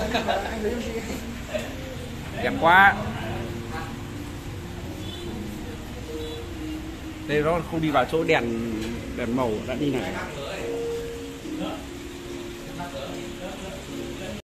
Đẹp quá. Đây nó không đi vào chỗ đèn màu đã đi này.